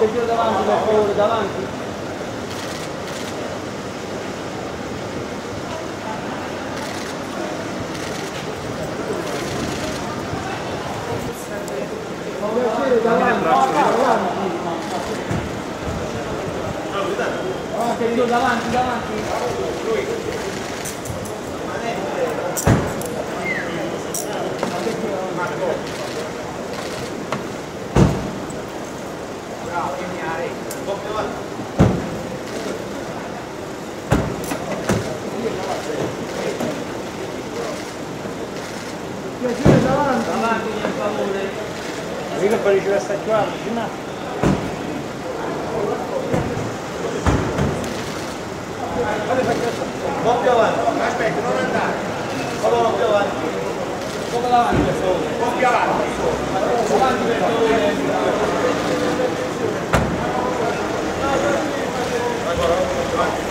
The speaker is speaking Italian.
Giro davanti, per favore, davanti. Davanti, davanti. Bravo, piacere davanti. Davanti, per favore. Dico per ricevere sta qua, vicino. Un po' più avanti, aspetta, non andare. Solo più avanti. Poco davanti per favore. Un po' più avanti. Avanti per favore.